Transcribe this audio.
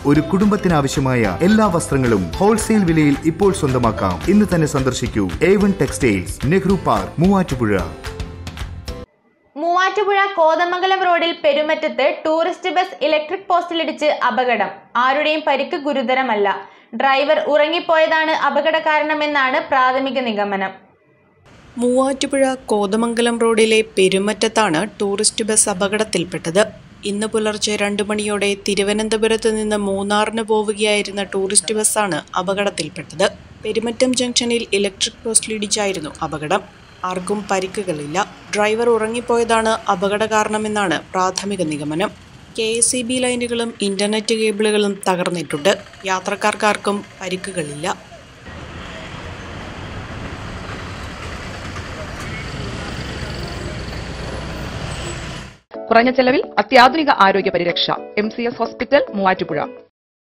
ഒരു കുടുംബത്തിനാവശ്യമായ എല്ലാ വസ്ത്രങ്ങളും ഹോൾസെയിൽ വിലയിൽ ഇപ്പോൾ സ്വന്തമാക്കാം. ഇന്ന് തന്നെ സന്ദർശിക്കൂ A1 textiles, Nehru park, Muvattupuzha. Muvattupuzha Kothamangalam റോഡിൽ പെരുമറ്റത്ത് ടൂറിസ്റ്റ് ബസ് ഇലക്ട്രിക് പോസ്റ്റിലിടിച്ച് അപകടം. ആരുടെയും പരിക്ക് ഗുരുതരമല്ല. ഡ്രൈവർ ഉറങ്ങിപ്പോയതാണ് അപകട കാരണമെന്നാണ് പ്രാഥമിക നിഗമനം. മൂവാറ്റുപുഴ കോതമംഗലം റോഡിലെ പെരുമറ്റത്താണ് ടൂറിസ്റ്റ് ബസ് അപകടത്തിൽപ്പെട്ടത്. ഇന്ന് പുലർച്ചെ 2 മണിയോടെ തിരുവനന്തപുരത്ത് നിന്ന് മൂന്നാറിന് പോവുകയായിരുന്ന ടൂറിസ്റ്റ് ബസ്സാണ് അപകടത്തിൽപ്പെട്ടത്. പെരുമറ്റം ജംഗ്ഷനിൽ ഇലക്ട്രിക് പോസ്റ്റിലിടിച്ചായിരുന്നു അപകടം. ആർക്കും പരിക്കുകളില്ല. ഡ്രൈവർ ഉറങ്ങിപ്പോയതാണ് അപകട കാരണമെന്നാണ് പ്രാഥമിക നിഗമനം. KSEB ലൈനുകളും ഇന്റർനെറ്റ് കേബിളുകളും തകർന്നിട്ടുണ്ട്. യാത്രക്കാർക്കാർക്കും പരിക്കുകളില്ല. കുറഞ്ഞ ചെലവിൽ അത്യാധുനിക ആരോഗ്യ പരിരക്ഷ. MCS hospital, Muvattupuzha.